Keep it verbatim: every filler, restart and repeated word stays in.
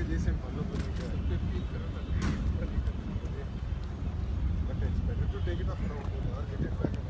చేసే పనులు but it's better to take it off now or get it back.